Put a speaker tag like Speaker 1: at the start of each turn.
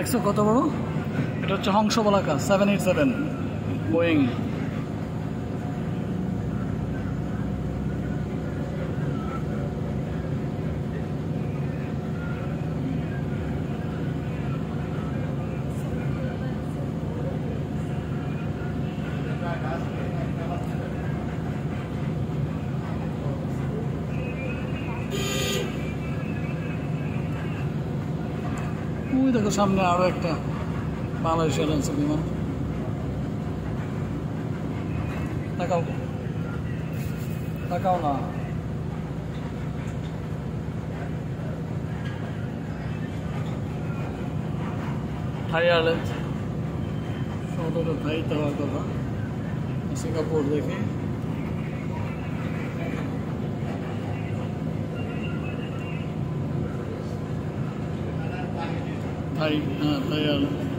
Speaker 1: দেখছো কত বড়? এটা হচ্ছে হংসবলাকা 787 বোয়িং। ওই দেখো সামনে আরো একটা মালয়েশিয়া এয়ারলাইন্সের বিমান। তাকাও তাকাও না। থাই এয়ারলাইন্স সম্ভবত থাইতে হওয়ার কথা। সিঙ্গাপুর দেখি। থাই, হ্যাঁ থাই এয়ারলাইন্স।